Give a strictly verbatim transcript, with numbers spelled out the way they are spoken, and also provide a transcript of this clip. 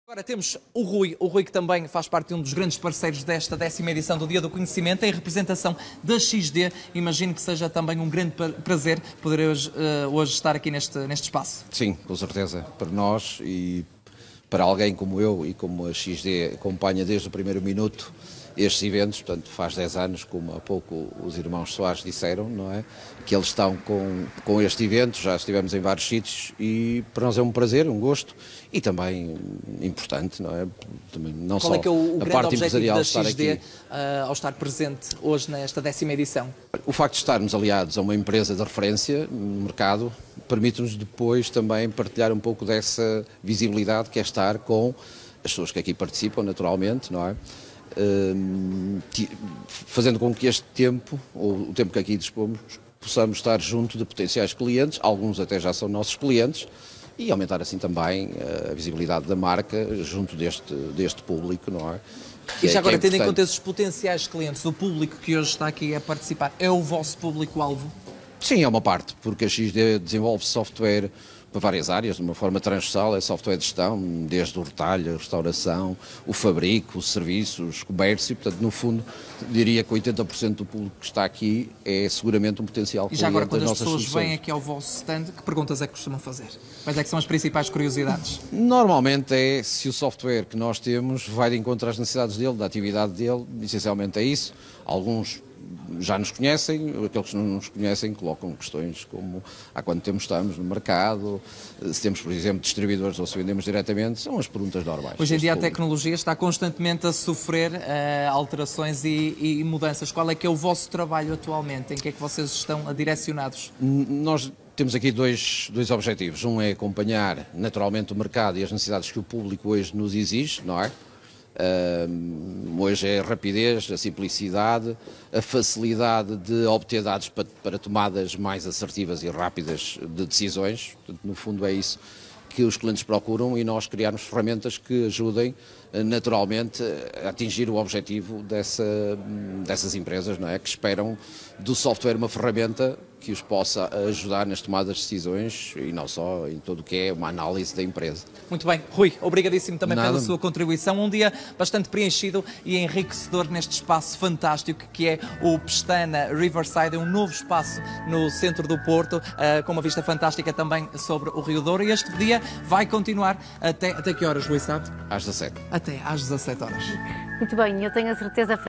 Agora temos o Rui, o Rui que também faz parte de um dos grandes parceiros desta décima edição do Dia do Conhecimento, em representação da X D. Imagino que seja também um grande prazer poder hoje, uh, hoje estar aqui neste, neste espaço. Sim, com certeza, para nós e para alguém como eu e como a X D acompanha desde o primeiro minuto estes eventos, portanto faz dez anos, como há pouco os irmãos Soares disseram, não é? Que eles estão com, com este evento, já estivemos em vários sítios e para nós é um prazer, um gosto e também importante, não é? Também, não Qual só é que é o, o a grande parte objetivo empresarial da de estar X D aqui. Uh, ao estar presente hoje nesta décima edição? O facto de estarmos aliados a uma empresa de referência no mercado permite-nos depois também partilhar um pouco dessa visibilidade que é estar com as pessoas que aqui participam, naturalmente, não é? Um, fazendo com que este tempo, ou o tempo que aqui dispomos, possamos estar junto de potenciais clientes, alguns até já são nossos clientes, e aumentar assim também a visibilidade da marca junto deste, deste público, não é? E já é, agora, é tendo em conta esses potenciais clientes, o público que hoje está aqui a participar, é o vosso público-alvo? Sim, é uma parte, porque a X D desenvolve software para várias áreas, de uma forma transversal, é software de gestão, desde o retalho, a restauração, o fabrico, os serviços, o comércio, portanto, no fundo, diria que oitenta por cento do público que está aqui é seguramente um potencial cliente. E cliente já agora, quando das as nossas pessoas soluções. vêm aqui ao vosso stand, que perguntas é que costumam fazer? Quais é que são as principais curiosidades? Normalmente é se o software que nós temos vai de encontro às necessidades dele, da atividade dele, essencialmente é isso. Alguns já nos conhecem, aqueles que não nos conhecem colocam questões como há quanto tempo estamos no mercado, se temos, por exemplo, distribuidores ou se vendemos diretamente, são as perguntas normais. Hoje em dia a público. tecnologia está constantemente a sofrer uh, alterações e, e mudanças. Qual é que é o vosso trabalho atualmente? Em que é que vocês estão direcionados? Nós temos aqui dois, dois objetivos. Um é acompanhar naturalmente o mercado e as necessidades que o público hoje nos exige, não é? Uh, hoje é a rapidez, a simplicidade, a facilidade de obter dados para, para tomadas mais assertivas e rápidas de decisões. Portanto, no fundo é isso que os clientes procuram e nós criarmos ferramentas que ajudem naturalmente a atingir o objetivo dessa, dessas empresas, não é? Que esperam do software uma ferramenta que os possa ajudar nas tomadas de decisões e não só em tudo o que é uma análise da empresa. Muito bem. Rui, obrigadíssimo também Nada. pela sua contribuição. Um dia bastante preenchido e enriquecedor neste espaço fantástico que é o Pestana Riverside, é um novo espaço no centro do Porto, uh, com uma vista fantástica também sobre o Rio Douro. E este dia vai continuar até, até que horas, Rui, sabe? Às dezassete. Até às dezassete horas. Muito bem, eu tenho a certeza...